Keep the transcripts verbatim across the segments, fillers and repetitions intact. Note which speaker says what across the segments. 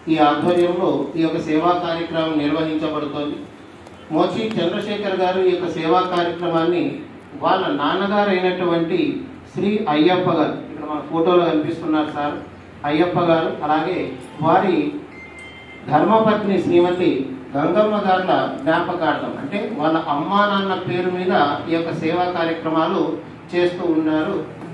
Speaker 1: ఈ ఆధ్వర్యంలో ఈ యొక్క సేవా కార్యక్రమం నిర్వహించబడుతోంది. మోచి చంద్రశేఖర్ గారు ఈ యొక్క సేవా కార్యక్రమాన్ని వాళ్ళ నాన్నగారు అయినటువంటి శ్రీ అయ్యప్ప గారు, ఇక్కడ మన ఫోటోలో కనిపిస్తున్నారు సార్, అయ్యప్ప గారు, అలాగే వారి ధర్మపత్ని శ్రీమతి గంగమ్మ గారుల జ్ఞాపకార్థం, అంటే వాళ్ళ అమ్మా నాన్న పేరు మీద ఈ యొక్క సేవా కార్యక్రమాలు చేస్తూ ఉన్నారు.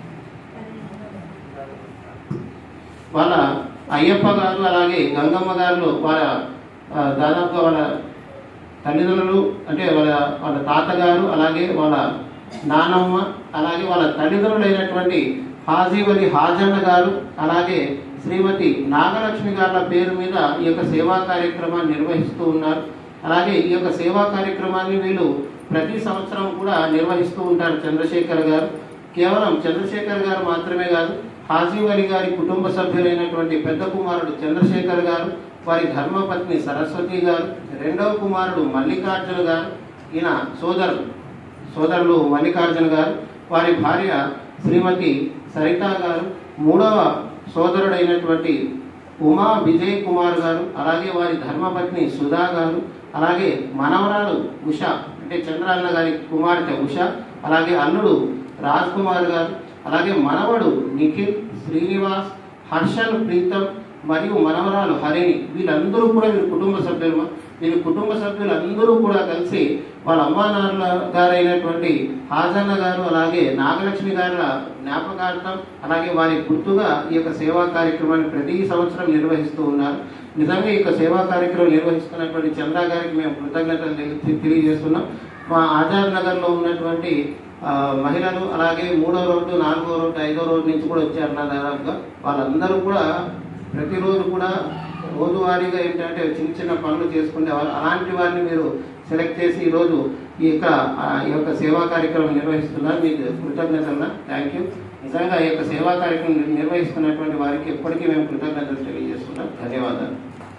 Speaker 1: వాళ్ళ అయ్యప్ప గారు అలాగే గంగమ్మ గారు వాళ్ళ దాదాపుగా వాళ్ళ తల్లిదండ్రులు అంటే వాళ్ళ వాళ్ళ తాతగారు అలాగే వాళ్ళ నానమ్మ అలాగే వాళ్ళ తల్లిదండ్రులు అయినటువంటి హాజీవలి హాజన్న గారు అలాగే శ్రీమతి నాగలక్ష్మి గారుల పేరు మీద ఈ యొక్క సేవా కార్యక్రమాన్ని నిర్వహిస్తూ ఉన్నారు. అలాగే ఈ యొక్క సేవా కార్యక్రమాన్ని వీళ్ళు ప్రతి సంవత్సరం కూడా నిర్వహిస్తూ ఉంటారు చంద్రశేఖర్ గారు. కేవలం చంద్రశేఖర్ గారు మాత్రమే కాదు, హాజీవలి గారి కుటుంబ సభ్యులైనటువంటి పెద్ద కుమారుడు చంద్రశేఖర్ గారు, వారి ధర్మపత్ని సరస్వతి గారు, రెండవ కుమారుడు మల్లికార్జున గారు, ఈయన సోదరుడు సోదరులు మల్లికార్జున గారు, వారి భార్య శ్రీమతి సరిత గారు, మూడవ సోదరుడైనటువంటి ఉమా విజయ్ కుమార్ గారు, అలాగే వారి ధర్మపత్ని సుధా గారు, అలాగే మనవరాలు ఉష అంటే చంద్రాన్న గారి కుమార్తె ఉష, అలాగే అల్లుడు రాజ్ కుమార్ గారు, అలాగే మనవడు నిఖిల్, శ్రీనివాస్, హర్షల్, ప్రీతం మరియు మనవరాలు హరిణి, వీళ్ళందరూ కూడా వీరి కుటుంబ సభ్యులు. వీరి కుటుంబ సభ్యులందరూ కూడా కలిసి వాళ్ళ అమ్మా నాన్నల గారైనటువంటి హాజన్న గారు అలాగే నాగలక్ష్మి గారుల జ్ఞాపకార్థం అలాగే వారి గుర్తుగా ఈ యొక్క సేవా కార్యక్రమాన్ని ప్రతి సంవత్సరం నిర్వహిస్తూ ఉన్నారు. నిజంగా ఈ యొక్క సేవా కార్యక్రమం నిర్వహిస్తున్నటువంటి చంద్ర గారికి మేము కృతజ్ఞతలు తెలియజేస్తున్నాం. మా ఆజాద్ నగర్లో ఉన్నటువంటి మహిళలు అలాగే మూడో రోడ్డు నాలుగో రోడ్డు ఐదో రోడ్డు నుంచి కూడా వచ్చారు నా దాదాపుగా. వాళ్ళందరూ కూడా ప్రతిరోజు కూడా రోజువారీగా ఏంటంటే చిన్న చిన్న పనులు చేసుకునే వాళ్ళు, అలాంటి వారిని మీరు సెలెక్ట్ చేసి ఈరోజు ఈ యొక్క ఈ యొక్క సేవా కార్యక్రమం నిర్వహిస్తున్నారు. మీకు కృతజ్ఞతలు, థ్యాంక్ యూ. నిజంగా ఈ యొక్క సేవా కార్యక్రమం నిర్వహిస్తున్నటువంటి వారికి ఎప్పటికీ మేము కృతజ్ఞతలు తెలియజేస్తున్నాం. ధన్యవాదాలు.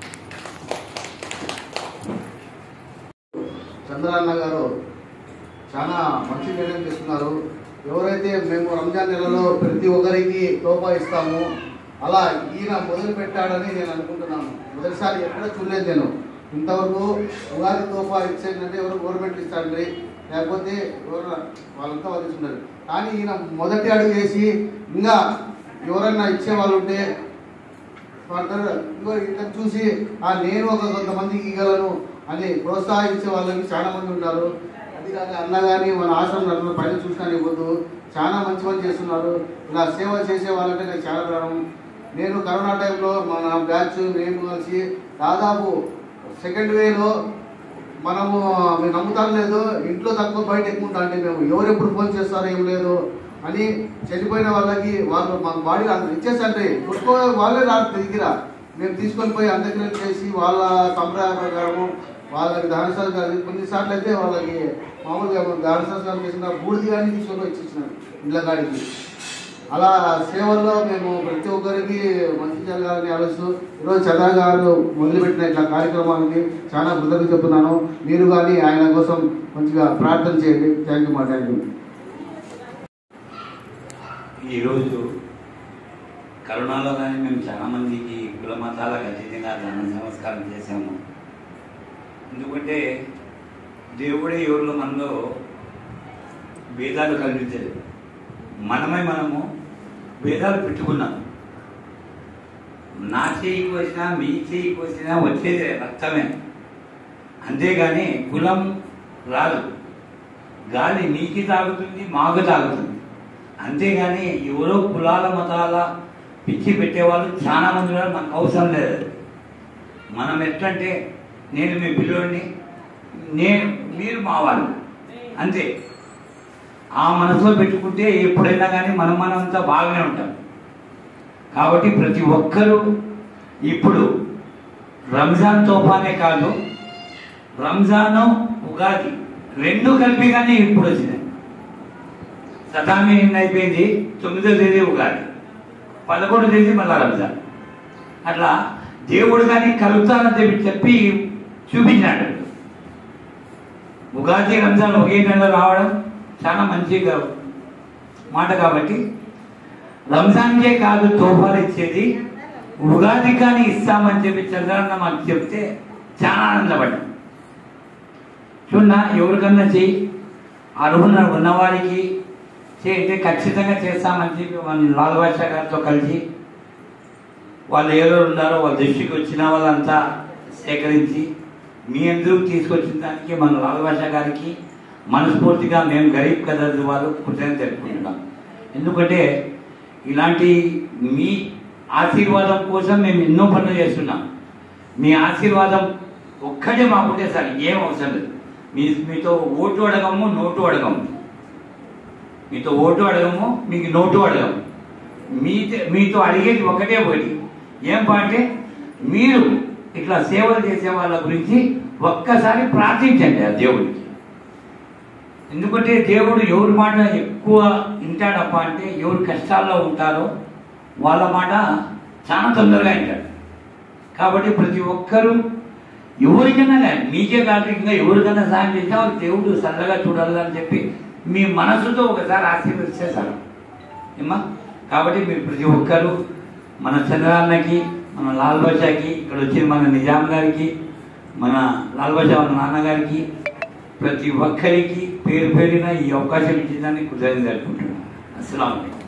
Speaker 2: చంద్రన్న గారు చాలా మంచి నిర్ణయం తీసుకున్నారు. ఎవరైతే మేము రంజాన్ నెలలో ప్రతి ఒక్కరికి తోపా ఇస్తాము అలా ఈయన మొదలు పెట్టాడని నేను అనుకుంటున్నాను. మొదటిసారి ఎక్కడ చూడలేదు నేను ఇంతవరకు. ఉగాది తోపా ఇచ్చేటంటే ఎవరు గవర్నమెంట్ ఇస్తారండి, లేకపోతే ఎవరు వాళ్ళంతా వాళ్ళు ఇస్తున్నారు. కానీ ఈయన మొదటి అడుగు వేసి ఇంకా ఎవరన్నా ఇచ్చే వాళ్ళు ఉంటే ఇతను చూసి నేను ఒక కొంతమందికి ఇవ్వగలను అని ప్రోత్సహించే వాళ్ళకి చాలా మంది ఉంటారు. అది కానీ అన్న కానీ మన ఆశ్రమం పైన చూసినా ఇవ్వద్దు, చాలా మంచి పని చేస్తున్నారు. ఇలా సేవ చేసే వాళ్ళంటే నాకు చాలా ప్రాణం. నేను కరోనా టైంలో మన బ్యాచ్ మేము కలిసి దాదాపు సెకండ్ వేలో మనము మేము నమ్ముతాం లేదు, ఇంట్లో తక్కువ బయట ఎక్కువ ఉంటా అంటే మేము ఎవరెప్పుడు ఫోన్ చేస్తారో ఏం లేదు అని చనిపోయిన వాళ్ళకి వాళ్ళు మన బాడీ ఇచ్చేసంటే కొట్టుకో వాళ్ళే రాదు దగ్గర మేము తీసుకొని పోయి అంత్యక్రియలు చేసి వాళ్ళ సంప్రదాయ ప్రకారము వాళ్ళకి దాన సంస్కారం కొన్నిసార్లు అయితే వాళ్ళకి మామూలుగా దాన సంస్కారం చేసిన బూడిది కానీ తీసుకొని ఇచ్చిచ్చినారు ఇండ్ల కాడికి. అలా సేవల్లో మేము ప్రతి ఒక్కరికి మంచి జరగాలని ఆలోచిస్తూ ఈరోజు చంద్ర గారు మొదలుపెట్టిన ఇట్లా కార్యక్రమానికి చాలా కృతజ్ఞతలు చెప్తున్నాను. మీరు కానీ ఆయన కోసం మంచిగా ప్రార్థన చేయండి. థ్యాంక్ యూ మా థ్యాంక్ యూ.
Speaker 3: ఈరోజు కరోనాలో కానీ మేము చాలామందికి కుల మతాలకు అతీతంగా దాన నమస్కారం చేశాము. ఎందుకంటే దేవుడే ఎవరిలో మనలో భేదాలు కల్పించలేదు, మనమై మనము భేదాలు పెట్టుకున్నాం. నా చేయికి వచ్చినా మీ చేయికి వచ్చినా వచ్చేది రక్తమే, అంతేగాని కులం రాదు. గాలి నీకి తాగుతుంది, మాకు తాగుతుంది, అంతేగాని ఎవరో కులాల మతాల పిచ్చి పెట్టేవాళ్ళు చాలా మంది ఉన్నారు. మనకు అవసరం లేదు. మనం ఎట్లంటే నేను మీ పిల్లోడిని, నేను మీరు మా వాళ్ళు, అంతే. ఆ మనసులో పెట్టుకుంటే ఎప్పుడైనా కానీ మనం మనంతా బాగానే ఉంటాం. కాబట్టి ప్రతి ఒక్కరూ ఇప్పుడు రంజాన్ తోఫానే కాదు, రంజాను ఉగాది రెండు కలిపి కానీ ఇప్పుడు వచ్చినాయి. సతామి ఎన్ని అయిపోయింది, తొమ్మిదో తేదీ ఉగాది, పదకొండో తేదీ మళ్ళా రంజాన్. అట్లా దేవుడు కానీ కలుగుతానని చెప్పి చెప్పి చూపించాడు. ఉగాది రంజాన్ ఒకే నెలలో రావడం చాలా మంచి మాట. కాబట్టి రంజాన్కే కాదు తోఫాలు ఇచ్చేది, ఉగాది కానీ ఇస్తామని చెప్పి చంద్రన్న మాకు చెప్తే చాలా ఆనందపడ్డాం. చూడన్నా ఎవరికన్నా చెయ్యి అర్హున ఉన్నవారికి చేస్తే ఖచ్చితంగా చేస్తామని చెప్పి మన లాల్ బాషా గారితో కలిసి వాళ్ళు ఎవరు ఉన్నారో వాళ్ళ దృష్టికి వచ్చిన వాళ్ళంతా సేకరించి మీ అందరూ తీసుకొచ్చిన దానికి మన లాల్ బాషా గారికి మనస్ఫూర్తిగా మేము గరీబ్ కదర్ వాళ్ళు కృతజ్ఞత తెలుపుకుంటున్నాం. ఎందుకంటే ఇలాంటి మీ ఆశీర్వాదం కోసం మేము ఎన్నో పనులు చేస్తున్నాం. మీ ఆశీర్వాదం ఒక్కటే మాకుంటే సార్ ఏం అవసరం లేదు. మీ మీతో ఓటు అడగము, నోటు అడగము. మీతో ఓటు అడగము, మీకు నోటు అడగము. మీతో మీతో అడిగేది ఒకటే ఒకటి ఏం అంటే మీరు ఇట్లా సేవలు చేసే వాళ్ళ గురించి ఒక్కసారి ప్రార్థించండి ఆ దేవుడికి. ఎందుకంటే దేవుడు ఎవరి మాట ఎక్కువ వింటాడప్ప అంటే ఎవరు కష్టాల్లో ఉంటారో వాళ్ళ మాట చాలా తొందరగా వింటాడు. కాబట్టి ప్రతి ఒక్కరూ ఎవరికైనా కానీ మీకే కాదు ఇంకా ఎవరికైనా సాయం చేసినా వాళ్ళు దేవుడు సరళగా చూడాలని చెప్పి మీ మనసుతో ఒకసారి ఆశీర్వదిస్తే సార్ ఏమా. కాబట్టి మీరు ప్రతి ఒక్కరూ మన చంద్రాన్నకి, మన లాల్ బాషాకి, ఇక్కడ వచ్చిన మన నిజాం గారికి, మన లాల్ బాషా మన నాన్నగారికి, ప్రతి ఒక్కరికి పేరు పేరిన ఈ అవకాశం ఇచ్చేదాన్ని కృతజ్ఞతలు తెలుపుకుంటున్నాను. అస్సలాము అలైకుం.